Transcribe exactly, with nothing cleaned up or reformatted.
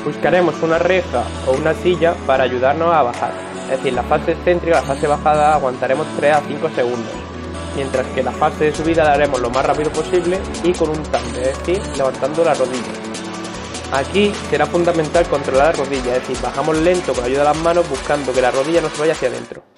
Buscaremos una reja o una silla para ayudarnos a bajar. Es decir, la fase excéntrica, la fase bajada, aguantaremos tres a cinco segundos. Mientras que la fase de subida la haremos lo más rápido posible y con un tándem, es decir, levantando la rodilla. Aquí será fundamental controlar la rodilla, es decir, bajamos lento con ayuda de las manos buscando que la rodilla no se vaya hacia adentro.